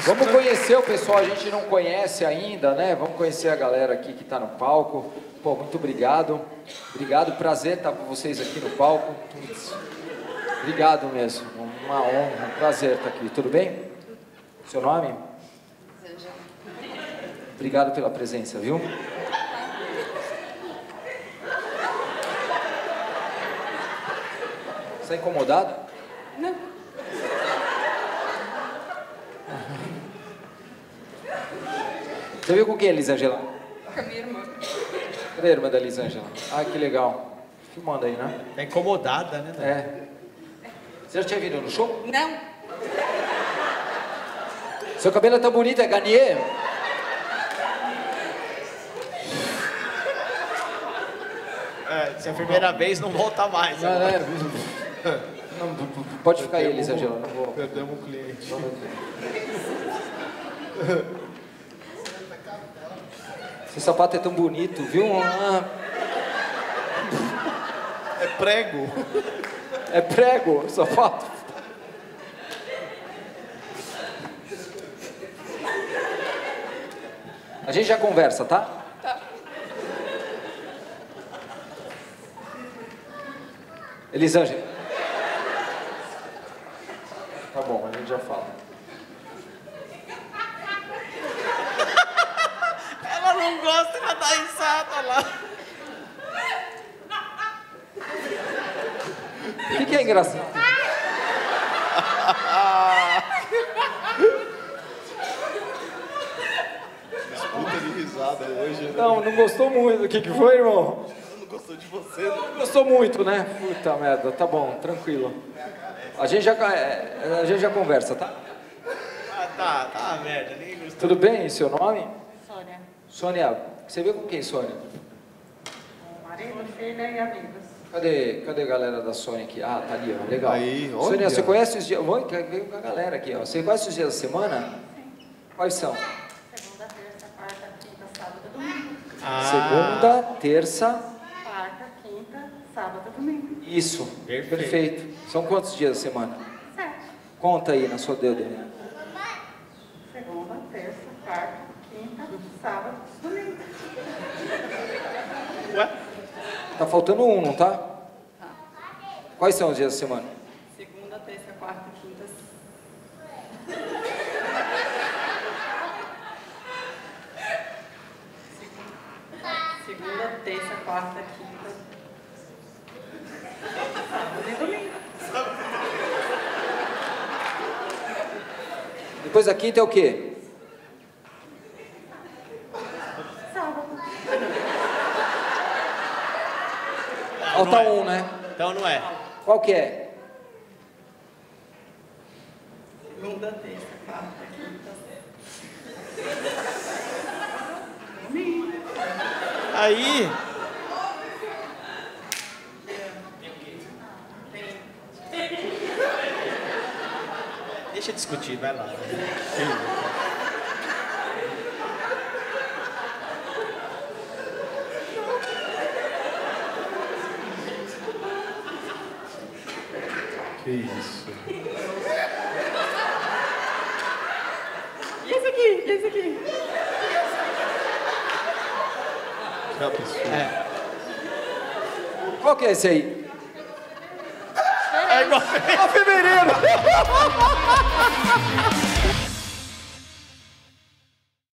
Vamos conhecer o pessoal, a gente não conhece ainda, né? Vamos conhecer a galera aqui que está no palco. Pô, muito obrigado. Obrigado, prazer estar com vocês aqui no palco. Obrigado mesmo, uma honra, um prazer estar aqui. Tudo bem? Seu nome? Elisângela. Obrigado pela presença, viu? Você está incomodado? Não. Você veio com quem, Elisângela? Com a minha irmã. Cadê a irmã da Elisângela? Ah, que legal. Filmando aí, né? Tá incomodada, né? É. Você já tinha vindo no show? Não. Seu cabelo é tão bonito, é Garnier? É, se é a primeira vez, não volta mais. Não, Né? não, pode ficar aí, Elisângela. Não vou. Perdemos o cliente. Seu sapato é tão bonito, viu? É prego. É prego o sapato. A gente já conversa, tá? Tá. Elisângela. Tá bom, a gente já fala. Ela não gosta de dar risada lá. O que é engraçado? Disputa de risada hoje. Né? Não gostou muito. O que foi, irmão? Não gostou de você, né? Não gostou muito, né? Puta merda, tá bom, tranquilo. A gente já conversa, tá? Ah, tá, merda. Nem gostou. Tudo bem? Seu nome? Sônia. Sônia, você veio com quem, Sônia? Marido, filha e amigos. Cadê a galera da Sônia aqui? Ah, tá ali, ó, legal. Aí, olha. Sônia, você conhece os dias... Veio com a galera aqui, ó. Você conhece os dias da semana? Sim. Quais são? Segunda, terça, quarta, quinta, sábado e domingo. Segunda, terça... Quarta, quinta, sábado e domingo. Isso, Perfeito. perfeito. São quantos dias da semana? 7. Conta aí na sua dedo. Segunda, terça, quarta, quinta, sábado e domingo. Ué? Tá faltando um, não tá? Tá. Quais são os dias da semana? Segunda, terça, quarta, quinta. Segunda, terça, quarta, quinta. Sábado e domingo. Depois da quinta é o quê? Sábado. Falta um, né? Então não é. Qual que é? Segunda, terça, quarta, quinta. Domingo. Aí. Deixa eu discutir, vai lá. Que isso? E esse aqui? E esse aqui? Que absurdo. É. Qual que é esse aí? É igual. Ó, fevereiro!